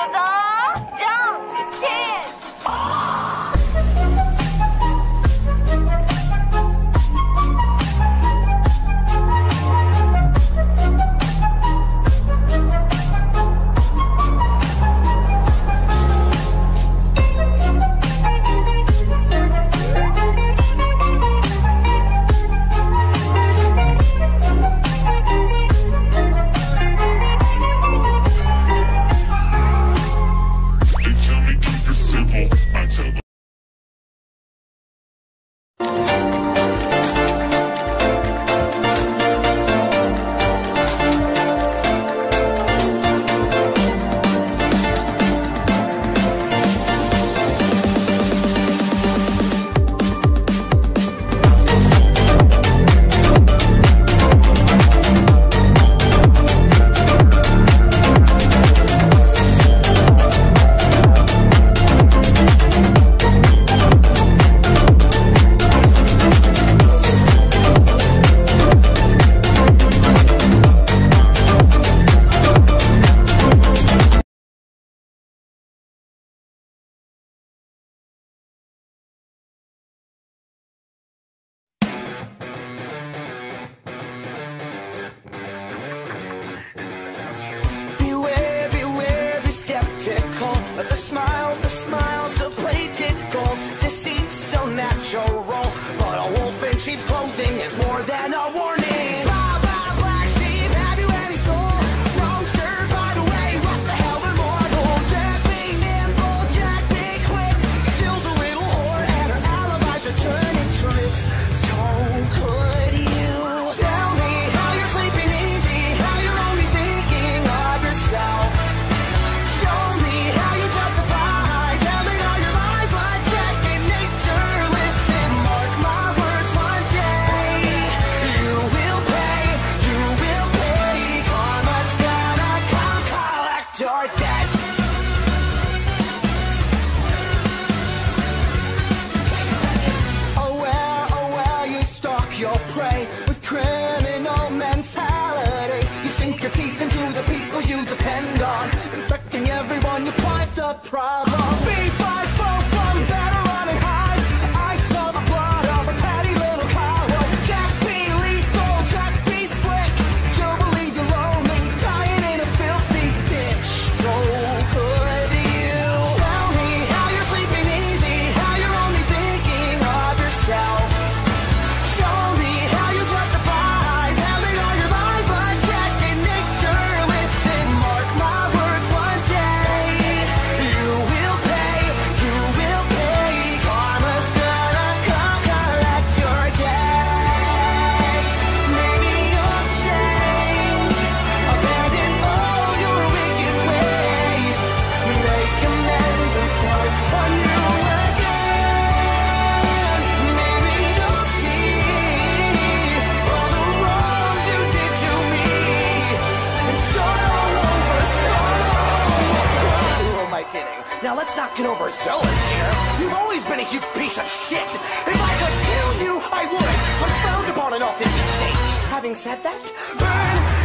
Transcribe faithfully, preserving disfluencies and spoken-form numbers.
Cheap clothing is more than a warning. Blah, blah, black sheep, have you any soul? Wrong served, by the way, what the hell are mortals? Jack be nimble, Jack be quick. Jill's a little whore and her alibis are turning tricks. So could you tell me how you're sleeping easy, how you're only thinking of yourself? Show me how you justify telling all your life like second nature. Listen, mark my words, one day you will pay, you will pay. Karma's gonna come collect your debt. Aware, aware, you stalk your prey with criminal mentality. You sink your teeth into the people you depend on, infecting everyone, you're quite the problem. B five four from better run and hide. I smell the blood of a petty little coward. Jack be lethal, Jack be slick. You'll believe you're lonely, dying in a filthy ditch. So could you tell me how you're sleeping easy, how you're only thinking of yourself? Show me how you justify telling all your life like second nature. Listen, mark my words, one day you will pay, you will pay. Karma's gonna come collect your debt. Maybe you'll change, abandon all your wicked ways, make amends and start anew again. Maybe you'll see all the wrongs you did to me and start all over, start all over. Who am I kidding? Now let's not get overzealous here. You've always been a huge piece of shit. If I could kill you, I would. I'm frowned upon in all fifty states. Having said that, burn